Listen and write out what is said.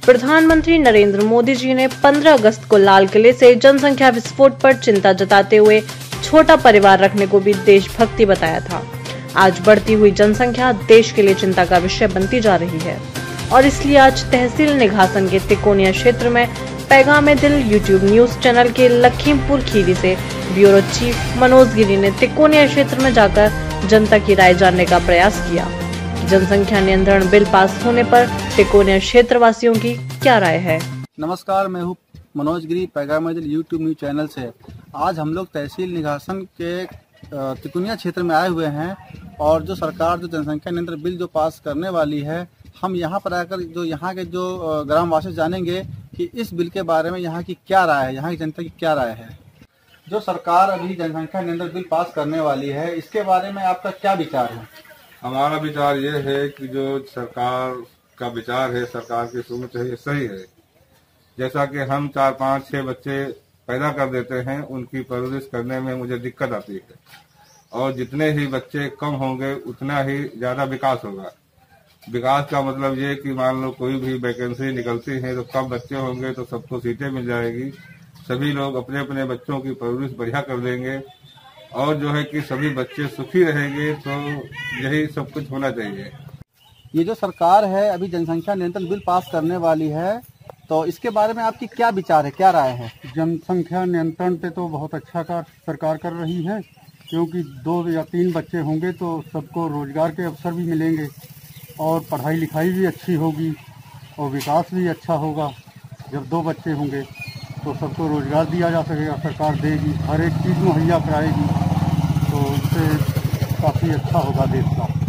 प्रधानमंत्री नरेंद्र मोदी जी ने 15 अगस्त को लाल किले से जनसंख्या विस्फोट पर चिंता जताते हुए छोटा परिवार रखने को भी देशभक्ति बताया था। आज बढ़ती हुई जनसंख्या देश के लिए चिंता का विषय बनती जा रही है और इसलिए आज तहसील निघासन के तिकोनिया क्षेत्र में पैगाम दिल यूट्यूब न्यूज चैनल के लखीमपुर खीरी से ब्यूरो चीफ मनोज गिरी ने तिकोनिया क्षेत्र में जाकर जनता की राय जानने का प्रयास किया। जनसंख्या नियंत्रण बिल पास होने पर तिकोनिया क्षेत्र वासियों की क्या राय है। नमस्कार, मैं हूँ मनोज गिरी, पैगाम दिल यूट्यूब न्यूज चैनल से। आज हम लोग तहसील निघासन के तिकोनिया क्षेत्र में आए हुए हैं और जो सरकार जो जनसंख्या नियंत्रण बिल जो पास करने वाली है, हम यहाँ पर आकर जो यहाँ के जो ग्रामवासी जानेंगे कि इस बिल के बारे में यहाँ की क्या राय है, यहाँ की जनता की क्या राय है। जो सरकार अभी जनसंख्या नियंत्रण बिल पास करने वाली है, इसके बारे में आपका क्या विचार है? हमारा विचार ये है कि जो सरकार का विचार है, सरकार की सोच है, ये सही है। जैसा कि हम 4, 5, 6 बच्चे पैदा कर देते हैं, उनकी परवरिश करने में मुझे दिक्कत आती है और जितने ही बच्चे कम होंगे उतना ही ज्यादा विकास होगा। विकास का मतलब ये कि मान लो कोई भी वैकेंसी निकलती है तो कम बच्चे होंगे तो सबको सीटें मिल जाएगी, सभी लोग अपने अपने बच्चों की परवरिश बढ़िया कर देंगे और जो है कि सभी बच्चे सुखी रहेंगे। तो यही सब कुछ होना चाहिए। ये जो सरकार है अभी जनसंख्या नियंत्रण बिल पास करने वाली है, तो इसके बारे में आपकी क्या विचार है, क्या राय है? जनसंख्या नियंत्रण पे तो बहुत अच्छा का सरकार कर रही है, क्योंकि 2 या 3 बच्चे होंगे तो सबको रोजगार के अवसर भी मिलेंगे और पढ़ाई लिखाई भी अच्छी होगी और विकास भी अच्छा होगा। जब 2 बच्चे होंगे तो सबको रोजगार दिया जा सकेगा, सरकार देगी, हर एक चीज़ मुहैया कराएगी, तो इससे काफ़ी अच्छा होगा देश का।